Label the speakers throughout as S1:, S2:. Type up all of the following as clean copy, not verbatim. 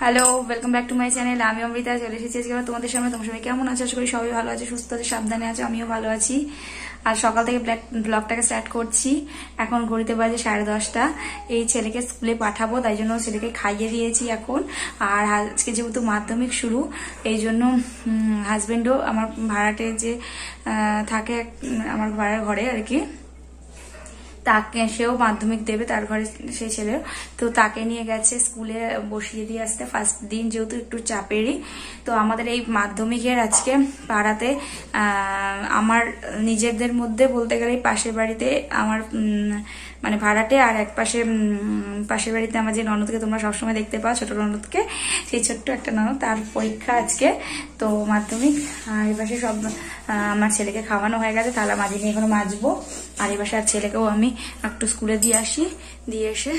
S1: Hello, welcome back to my channel. আমি অমৃতা চলে এসেছি আজকে তোমাদের সামনে। তোমরা সবাই কেমন আছো? আশা করি সবাই ভালো আছে, সুস্থ আছে, সাবধানে আছো। আমিও ভালো আছি। আর সকাল থেকে ব্লগটাকে স্টার্ট করছি। এখন ঘড়িতে বাজে 10:30। এই ছেলেকে স্কুলে পাঠাবো, তাই জন্য ছেলেকে খাইয়ে দিয়েছি এখন। আর আজকে যেহেতু মাধ্যমিক শুরু, এই জন্য হাজবেন্ডও আমার ভাড়াটে যে থাকে আমার ভাড়ার ঘরে আর কি, তাকে সেও মাধ্যমিক দেবে, তার ঘরে সেই ছেলেও তো তাকে নিয়ে গেছে স্কুলে বসিয়ে দিয়ে আসতে। ফার্স্ট দিন যেহেতু একটু চাপেরই, তো আমাদের এই মাধ্যমিকের আজকে পাড়াতে আমার নিজেদের মধ্যে বলতে গেলে পাশের বাড়িতে আমার মানে ভাড়াটে, আর এক পাশের বাড়িতে আমার যে ননদকে তোমরা সবসময় দেখতে পাও, ছোট ননদকে, সেই ছোট্ট একটা ননদ, তার পরীক্ষা আজকে তো মাধ্যমিক। আর এই পাশে সব আমার ছেলেকে খাওয়ানো হয়ে গেছে, থালা মাঝিনি, এখনো মাজবো। আর এই পাশে আর ছেলেকেও আমি একটু স্কুলে দিয়ে আসি, দিয়ে এসে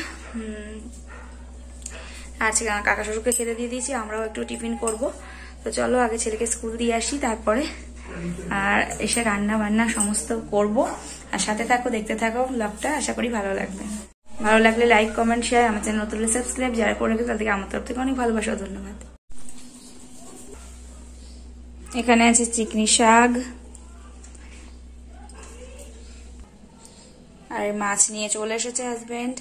S1: আজকে কাকা শ্বশুরকে খেতে দিয়ে দিয়েছি, আমরাও একটু টিফিন করব। তো চলো আগে ছেলেকে স্কুল দিয়ে আসি, তারপরে আর এসে রান্না বান্না সমস্ত করব। আর সাথে থাকো, দেখতে থাকো ব্লগটা, আশা করি ভালো লাগবে। ভালো লাগলে লাইক, কমেন্ট, শেয়ার, আমার চ্যানেল নতুন হলে সাবস্ক্রাইব, যারা করে রেখে তাদেরকে আমার তরফ থেকে অনেক ভালোবাসা ও ধন্যবাদ। এখানে আছে চিকনি শাক, আর মাছ নিয়ে চলে এসেছে হাজবেন্ড।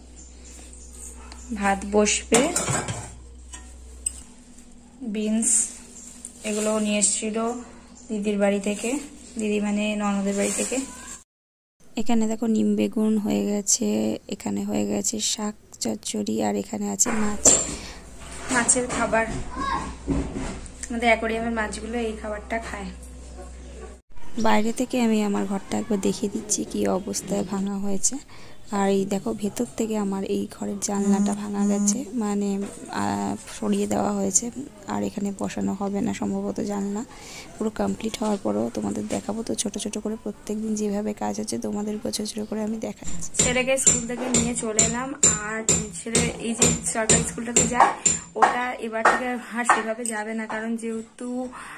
S1: ভাত বসবে, বিনস এগুলো নিয়ে এসেছিল দিদির বাড়ি থেকে, দিদি মানে ননদের বাড়ি থেকে। এখানে দেখো নিম বেগুন হয়ে গেছে, এখানে হয়ে গেছে শাক চচ্চড়ি, আর এখানে আছে মাছের খাবার। আমাদের অ্যাকোয়ারিয়ামের মাছগুলো এই খাবারটা খায়। বাইরে থেকে আমি আমার ঘরটা একবার দেখিয়ে দিচ্ছি কি অবস্থায় ভাঙা হয়েছে। আর এই দেখো ভেতর থেকে আমার এই ঘরের জানলাটা ভাঙা গেছে, মানে সরিয়ে দেওয়া হয়েছে, আর এখানে বসানো হবে না সম্ভবত জানলা। পুরো কমপ্লিট হওয়ার পরেও তোমাদের দেখাবো। তো ছোট ছোট করে প্রত্যেকদিন যেভাবে কাজ হচ্ছে তোমাদেরকে ছোট ছোট করে আমি দেখাচ্ছি। ছেলেকে স্কুল থেকে নিয়ে চলে এলাম, আর ছেলে এই যে সরকারি স্কুলটাতে যায়, ওটা এবার থেকে আর সেভাবে যাবে না, কারণ যেহেতু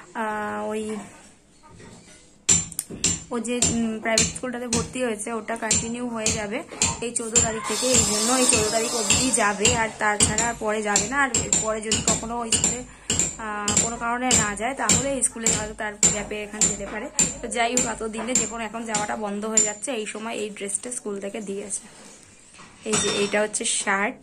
S1: ও যে প্রাইভেট স্কুলটাতে ভর্তি হয়েছে ওটা কন্টিনিউ হয়ে যাবে এই 14 তারিখ থেকে। এই জন্য এই 14 তারিখ অবধি যাবে, আর তাছাড়া পরে যাবে না। আর পরে যদি কখনো ওই স্কুলে কোনো কারণে না যায়, তাহলে এই স্কুলে হয়তো তার গ্যাপে এখানে যেতে পারে। তো যাই হোক, এত দিনে যে কোনো এখন যাওয়াটা বন্ধ হয়ে যাচ্ছে। এই সময় এই ড্রেসটা স্কুল থেকে দিয়েছে। এই যে এইটা হচ্ছে শার্ট,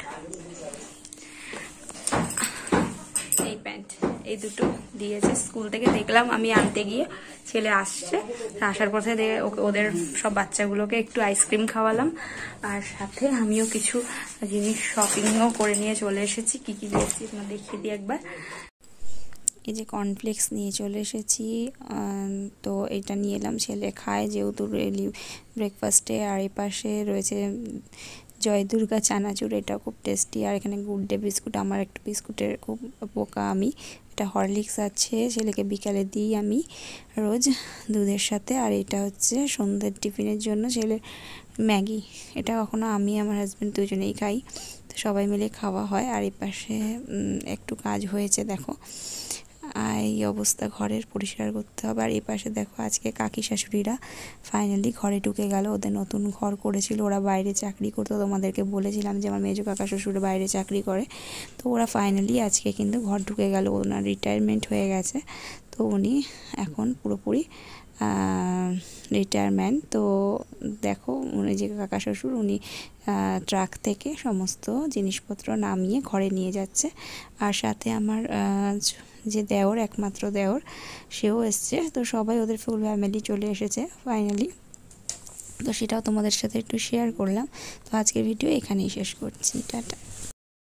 S1: এই প্যান্ট, এই দুটো দিয়েছে স্কুল থেকে। দেখলাম আমি আনতে গিয়ে, ছেলে আসছে, আসার পথে ওদের সব বাচ্চাগুলোকে একটু আইসক্রিম খাওয়ালাম, আর সাথে আমিও কিছু জিনিস শপিংও করে নিয়ে চলে এসেছি। কি কি দিয়েছি তোমার দেখিয়ে দিই একবার। এই যে কর্নফ্লেক্স নিয়ে চলে এসেছি, তো এটা নিয়ে এলাম, ছেলে খায় যেহেতু রেলি ব্রেকফাস্টে। আর এই পাশে রয়েছে জয় দুর্গা চানাচুর, এটা খুব টেস্টি। আর এখানে গুড ডে বিস্কুট, আমার একটা বিস্কুটের খুব পোকা আমি। এটা হরলিক্স আছে, ছেলেকে বিকালে দিই আমি রোজ দুধের সাথে। আর এটা হচ্ছে সন্ধ্যের টিফিনের জন্য ছেলের ম্যাগি, এটা কখনো আমি আমার হাজব্যান্ড দুজনেই খাই, তো সবাই মিলে খাওয়া হয়। আর এই পাশে একটু কাজ হয়েছে দেখো, এই অবস্থা, ঘরের পরিষ্কার করতে হবে। আর এই পাশে দেখো আজকে কাকি শাশুড়িরা ফাইনালি ঘরে ঢুকে গেল। ওদের নতুন ঘর করেছিল, ওরা বাইরে চাকরি করতো, তোমাদেরকে বলেছিলাম যে আমার মেজো কাকা শ্বশুর বাইরে চাকরি করে। তো ওরা ফাইনালি আজকে কিন্তু ঘর ঢুকে গেল, ওনার রিটায়ারমেন্ট হয়ে গেছে। তো উনি এখন পুরোপুরি রিটায়ারমেন্ট। তো দেখো উনি যে কাকা শ্বশুর, উনি ট্রাক থেকে সমস্ত জিনিসপত্র নামিয়ে ঘরে নিয়ে যাচ্ছে। আর সাথে আমার যে দেওর, একমাত্র দেওর, সেও এসছে। তো সবাই ওদের ফুল ফ্যামিলি চলে এসেছে ফাইনালি। তো সেটাও তোমাদের সাথে একটু শেয়ার করলাম। তো আজকের ভিডিও এখানেই শেষ করছি, টাটা।